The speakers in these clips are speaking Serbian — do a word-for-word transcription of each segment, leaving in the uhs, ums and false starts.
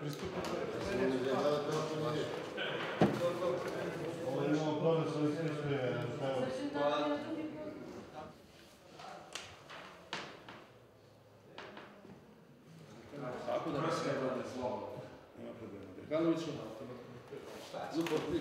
Tako da ne sve vrane slovo. Nema problema. Dekanoviću. Zupor, pri.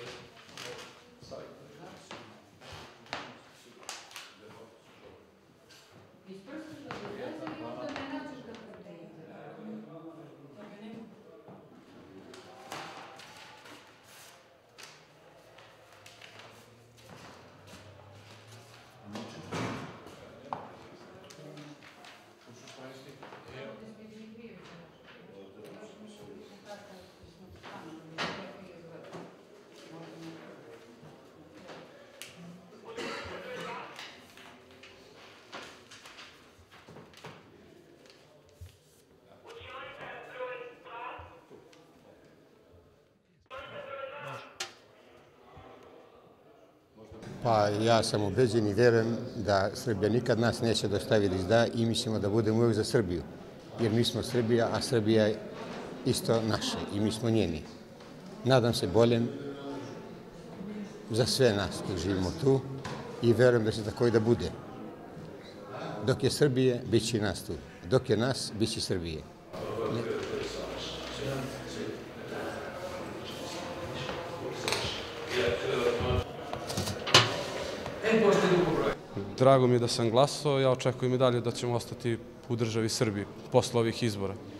Pa ja sam ubeđen i verujem da Srbija nikad nas neće dostaviti da i mislimo da budemo uvijek za Srbiju. Jer mi smo Srbija, a Srbija je isto naše i mi smo njeni. Nadam se boljem za sve nas koji živimo tu i verujem da će tako i da bude. Dok je Srbije, bit će i nas tu. Dok je nas, bit će Srbije. Drago mi je da sam glasao, ja očekujem i dalje da ćemo ostati u državi Srbiji posle ovih izbora.